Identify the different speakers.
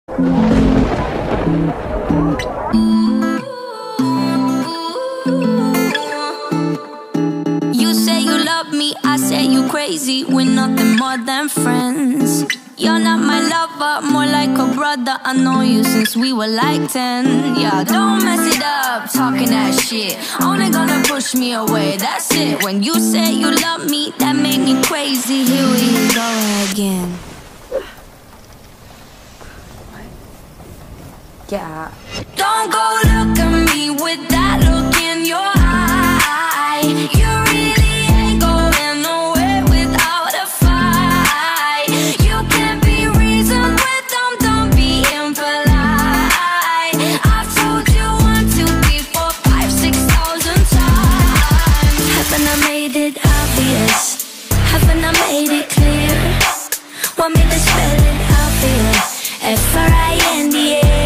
Speaker 1: You say you love me, I say you crazy. We're nothing more than friends. You're not my lover, more like a brother. I know you since we were like 10. Yeah, don't mess it up, talking that shit. Only gonna push me away, that's it. When you say you love me, that made me crazy. Here we go again. Yeah. Don't go look at me with that look in your eye. You really ain't going nowhere without a fight. You can't be reasoned with them, don't be impolite. I've told you 1, 2, 3, 4, 5, 6,000 times. Haven't I made it obvious? Haven't I made it clear? Want me to spell it out for you? F-R-I-N-D-A.